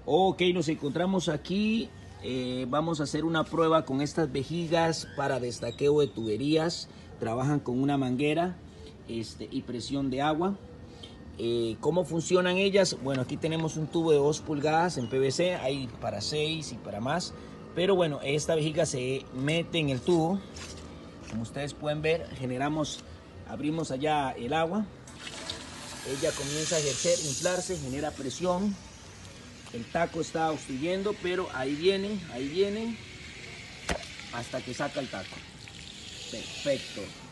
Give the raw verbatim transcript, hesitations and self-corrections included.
Ok, nos encontramos aquí. Eh, vamos a hacer una prueba con estas vejigas para destaqueo de tuberías. Trabajan con una manguera este, y presión de agua. Eh, ¿Cómo funcionan ellas? Bueno, aquí tenemos un tubo de dos pulgadas en P V C. Hay para seis y para más. Pero bueno, esta vejiga se mete en el tubo. Como ustedes pueden ver, generamos, abrimos allá el agua. Ella comienza a ejercer, inflarse, genera presión. El taco está obstruyendo, pero ahí viene, ahí viene, hasta que saca el taco. Perfecto.